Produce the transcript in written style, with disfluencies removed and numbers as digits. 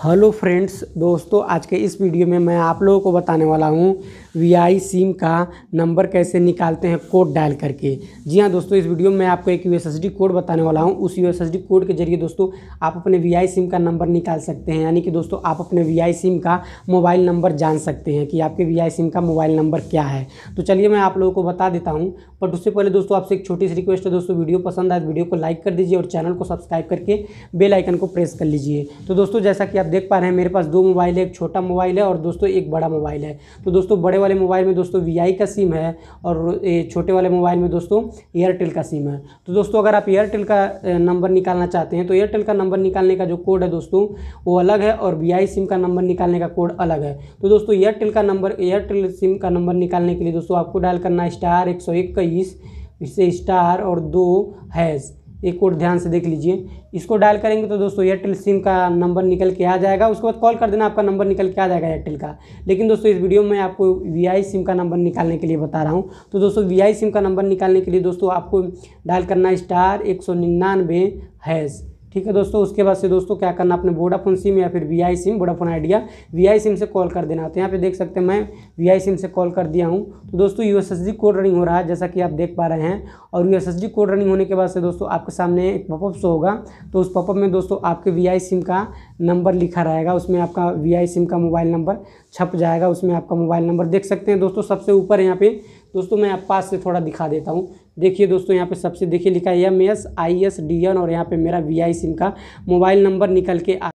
Hello friends, दोस्तों आज के इस वीडियो में मैं आप लोगों को बताने वाला हूं वीआई सिम का नंबर कैसे निकालते हैं कोड डायल करके। जी हां दोस्तों, इस वीडियो में मैं आपको एक यूएसएसडी कोड बताने वाला हूं। उस यूएसएसडी कोड के जरिए दोस्तों आप अपने वीआई सिम का नंबर निकाल सकते हैं। यानी कि दोस्तों आप अपने वीआई सिम का मोबाइल नंबर जान सकते हैं कि आपके वीआई सिम का मोबाइल नंबर क्या है। तो चलिए मैं आप लोगों को बता देता हूँ, बट उससे पहले दोस्तों आपसे एक छोटी सी रिक्वेस्ट है। दोस्तों वीडियो पसंद आए तो वीडियो को लाइक कर दीजिए और चैनल को सब्सक्राइब करके बेल आइकन को प्रेस कर लीजिए। तो दोस्तों जैसा कि आप देख पा रहे हैं, मेरे पास दो मोबाइल है, एक छोटा मोबाइल है और दोस्तों एक बड़ा मोबाइल है। तो दोस्तों बड़े वाले मोबाइल में दोस्तों वीआई का सिम है और छोटे वाले मोबाइल में दोस्तों एयरटेल का सिम है। तो दोस्तों अगर आप एयरटेल का नंबर निकालना चाहते हैं तो एयरटेल का नंबर निकालने का जो कोड है दोस्तों वो अलग है और वीआई सिम का नंबर निकालने का कोड अलग है। तो दोस्तों एयरटेल सिम का नंबर निकालने के लिए दोस्तों आपको डायल करना है *121 इससे स्टार और 2#। एक कोड ध्यान से देख लीजिए। इसको डायल करेंगे तो दोस्तों एयरटेल सिम का नंबर निकल के आ जाएगा। उसके बाद कॉल कर देना, आपका नंबर निकल के आ जाएगा एयरटेल का। लेकिन दोस्तों इस वीडियो में आपको वीआई सिम का नंबर निकालने के लिए बता रहा हूँ। तो दोस्तों वीआई सिम का नंबर निकालने के लिए दोस्तों आपको डायल करना है *199#। ठीक है दोस्तों, उसके बाद से दोस्तों क्या करना, अपने वोडाफोन सिम या फिर Vi SIM, Vodafone Idea Vi SIM से कॉल कर देना। तो यहाँ पे देख सकते हैं मैं वीआई सिम से कॉल कर दिया हूँ। तो दोस्तों यूएसएसडी कोड रनिंग हो रहा है जैसा कि आप देख पा रहे हैं। और यूएसएसडी कोड रनिंग होने के बाद से दोस्तों आपके सामने एक पॉपअप शो होगा। तो उस पॉपअप में दोस्तों आपके वीआई सिम का नंबर लिखा रहेगा, उसमें आपका वीआई सिम का मोबाइल नंबर छप जाएगा। उसमें आपका मोबाइल नंबर देख सकते हैं दोस्तों सबसे ऊपर यहाँ पे। दोस्तों मैं आप पास से थोड़ा दिखा देता हूँ। देखिए दोस्तों यहाँ पे सबसे देखिए लिखा है MSISDN और यहाँ पे मेरा वीआई सिम का मोबाइल नंबर निकल के